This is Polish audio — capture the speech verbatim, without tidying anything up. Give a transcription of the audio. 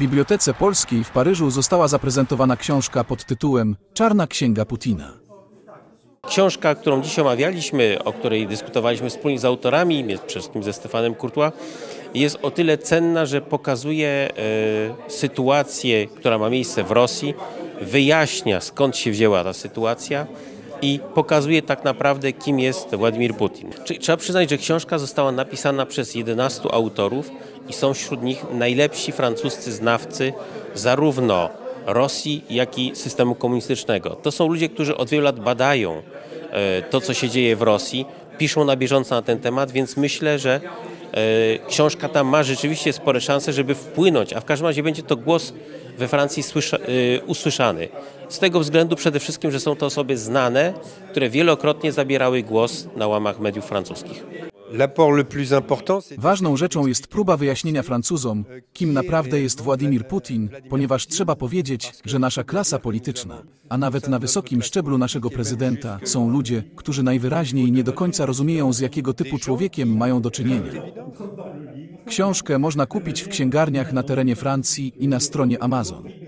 Bibliotece Polskiej w Paryżu została zaprezentowana książka pod tytułem Czarna księga Putina. Książka, którą dzisiaj omawialiśmy, o której dyskutowaliśmy wspólnie z autorami, przede wszystkim ze Stefanem Courtois, jest o tyle cenna, że pokazuje e, sytuację, która ma miejsce w Rosji, wyjaśnia, skąd się wzięła ta sytuacja i pokazuje tak naprawdę, kim jest Władimir Putin. Czyli trzeba przyznać, że książka została napisana przez jedenastu autorów i są wśród nich najlepsi francuscy znawcy zarówno Rosji, jak i systemu komunistycznego. To są ludzie, którzy od wielu lat badają to, co się dzieje w Rosji, piszą na bieżąco na ten temat, więc myślę, że książka ta ma rzeczywiście spore szanse, żeby wpłynąć, a w każdym razie będzie to głos we Francji słysza, usłyszany. Z tego względu przede wszystkim, że są to osoby znane, które wielokrotnie zabierały głos na łamach mediów francuskich. Ważną rzeczą jest próba wyjaśnienia Francuzom, kim naprawdę jest Władimir Putin, ponieważ trzeba powiedzieć, że nasza klasa polityczna, a nawet na wysokim szczeblu naszego prezydenta, są ludzie, którzy najwyraźniej nie do końca rozumieją, z jakiego typu człowiekiem mają do czynienia. Książkę można kupić w księgarniach na terenie Francji i na stronie Amazon.